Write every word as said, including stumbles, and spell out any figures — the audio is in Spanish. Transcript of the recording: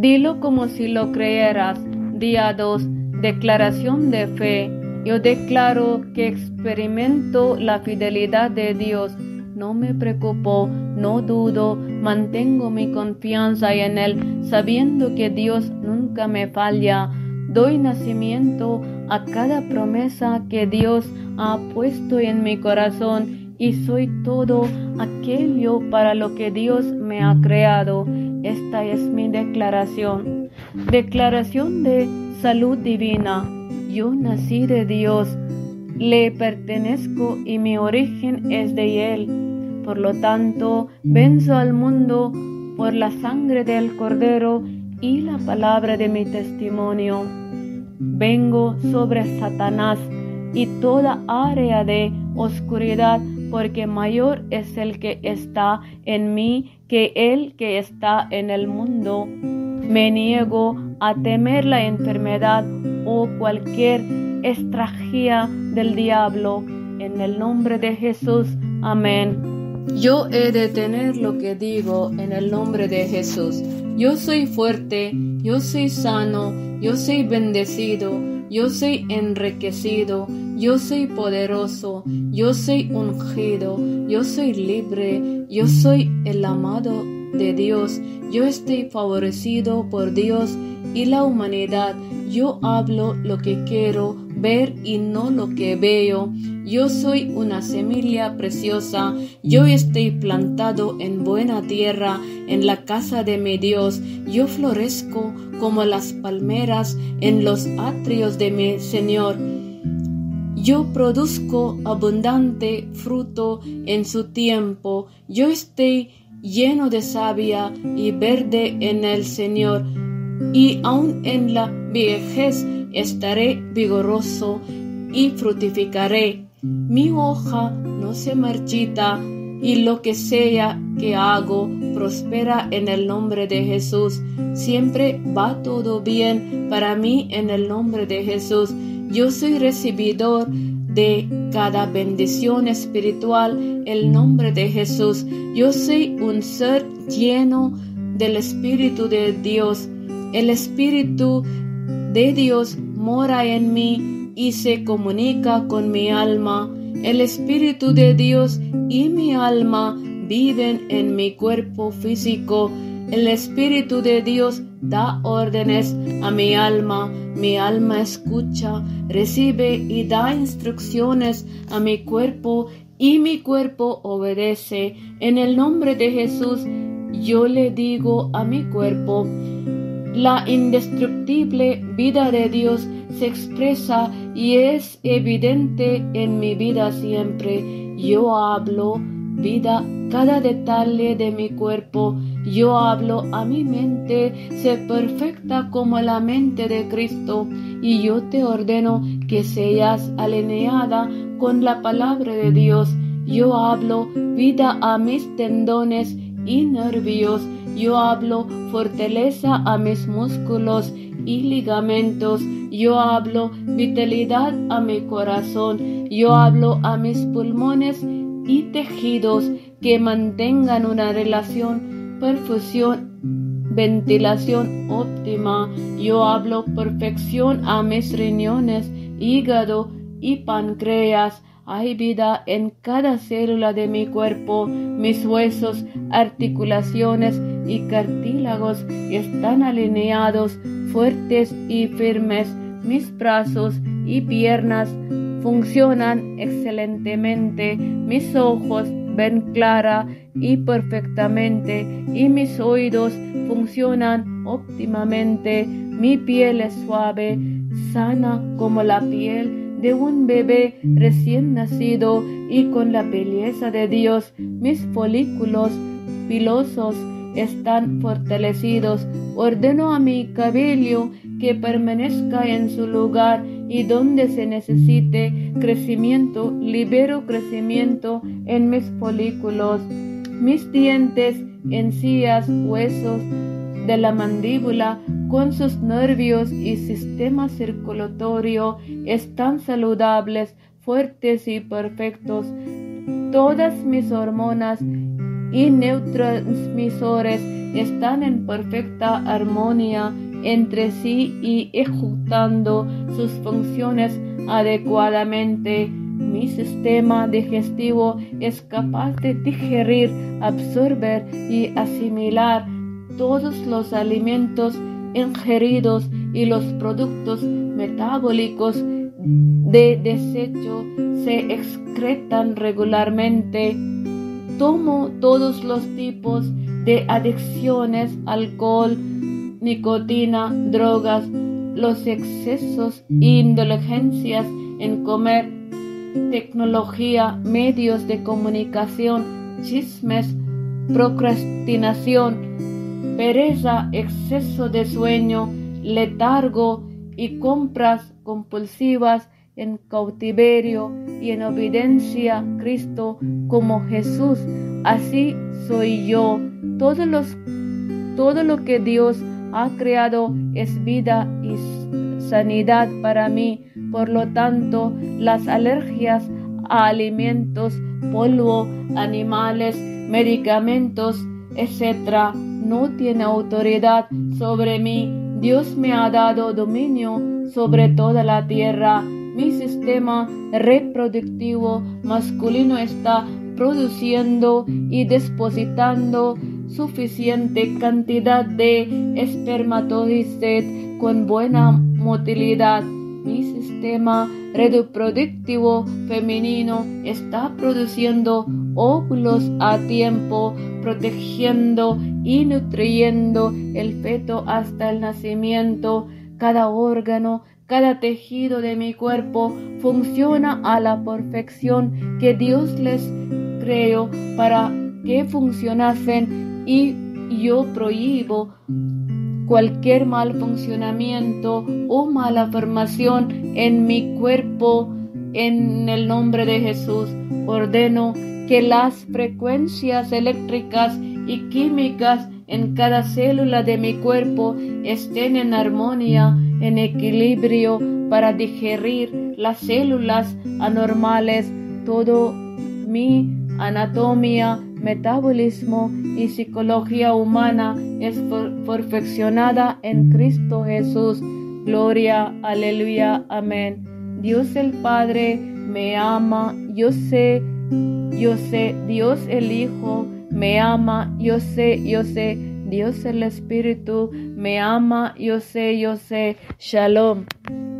Dilo como si lo creyeras. Día dos. Declaración de fe. Yo declaro que experimento la fidelidad de Dios. No me preocupo, no dudo, mantengo mi confianza en Él, sabiendo que Dios nunca me falla. Doy nacimiento a cada promesa que Dios ha puesto en mi corazón y soy todo aquello para lo que Dios me ha creado. Esta es mi declaración. Declaración de salud divina. Yo nací de Dios, le pertenezco y mi origen es de Él. Por lo tanto, venzo al mundo por la sangre del Cordero y la palabra de mi testimonio. Vengo sobre Satanás y toda área de oscuridad, porque mayor es el que está en mí que el que está en el mundo. Me niego a temer la enfermedad o cualquier estrategia del diablo. En el nombre de Jesús, amén. Yo he de tener lo que digo en el nombre de Jesús. Yo soy fuerte, yo soy sano, yo soy bendecido, yo soy enriquecido, yo soy poderoso, yo soy ungido, yo soy libre, yo soy el amado de Dios, yo estoy favorecido por Dios y la humanidad. Yo hablo lo que quiero ver y no lo que veo. Yo soy una semilla preciosa, yo estoy plantado en buena tierra, en la casa de mi Dios. Yo florezco como las palmeras en los atrios de mi Señor. Yo produzco abundante fruto en su tiempo. Yo estoy lleno de savia y verde en el Señor, y aun en la vejez estaré vigoroso y frutificaré. Mi hoja no se marchita, y lo que sea que hago prospera en el nombre de Jesús. Siempre va todo bien para mí en el nombre de Jesús. Yo soy recibidor de cada bendición espiritual en el nombre de Jesús. Yo soy un ser lleno del Espíritu de Dios. El Espíritu de Dios mora en mí y se comunica con mi alma. El Espíritu de Dios y mi alma viven en mi cuerpo físico. El Espíritu de Dios da órdenes a mi alma. Mi alma escucha, recibe y da instrucciones a mi cuerpo, y mi cuerpo obedece. En el nombre de Jesús, yo le digo a mi cuerpo: la indestructible vida de Dios se expresa y es evidente en mi vida siempre. Yo hablo vida cada detalle de mi cuerpo. Yo hablo a mi mente, sé perfecta como la mente de Cristo, y yo te ordeno que seas alineada con la palabra de Dios. Yo hablo vida a mis tendones y nervios. Yo hablo fortaleza a mis músculos y ligamentos. Yo hablo vitalidad a mi corazón. Yo hablo a mis pulmones y tejidos, que mantengan una relación, perfusión, ventilación óptima. Yo hablo perfección a mis riñones, hígado y páncreas. Hay vida en cada célula de mi cuerpo. Mis huesos, articulaciones y cartílagos están alineados, fuertes y firmes. Mis brazos y piernas funcionan excelentemente. Mis ojos ven clara y perfectamente, y mis oídos funcionan óptimamente. Mi piel es suave, sana como la piel de un bebé recién nacido y con la belleza de Dios. Mis folículos pilosos están fortalecidos. Ordeno a mi cabello que permanezca en su lugar, y donde se necesite crecimiento, libero crecimiento en mis folículos. Mis dientes, encías, huesos de la mandíbula, con sus nervios y sistema circulatorio, están saludables, fuertes y perfectos. Todas mis hormonas y neurotransmisores están en perfecta armonía entre sí y ejecutando sus funciones adecuadamente. Mi sistema digestivo es capaz de digerir, absorber y asimilar todos los alimentos ingeridos y los productos metabólicos de desecho se excretan regularmente. Tomo todos los tipos de adicciones, alcohol, nicotina, drogas, los excesos e indulgencias en comer, tecnología, medios de comunicación, chismes, procrastinación, pereza, exceso de sueño, letargo y compras compulsivas en cautiverio y en obediencia a Cristo como Jesús. Así soy yo. Todos los, todo lo que Dios ha creado es vida y sanidad para mí. Por lo tanto, las alergias a alimentos, polvo, animales, medicamentos, etcétera, no tienen autoridad sobre mí. Dios me ha dado dominio sobre toda la tierra. Mi sistema reproductivo masculino está produciendo y depositando suficiente cantidad de espermatozoides con buena motilidad. Mi sistema reproductivo femenino está produciendo óvulos a tiempo, protegiendo y nutriendo el feto hasta el nacimiento. Cada órgano, cada tejido de mi cuerpo funciona a la perfección que Dios les creó para que funcionasen, y yo prohíbo cualquier mal funcionamiento o malformación en mi cuerpo. En el nombre de Jesús, ordeno que las frecuencias eléctricas y químicas en cada célula de mi cuerpo estén en armonía, en equilibrio, para digerir las células anormales. Todo mi anatomía, metabolismo y psicología humana es perfeccionada en Cristo Jesús. Gloria, aleluya, amén. Dios el Padre me ama, yo sé, yo sé. Dios el Hijo me ama, yo sé, yo sé. Dios el Espíritu me ama, yo sé, yo sé. Shalom.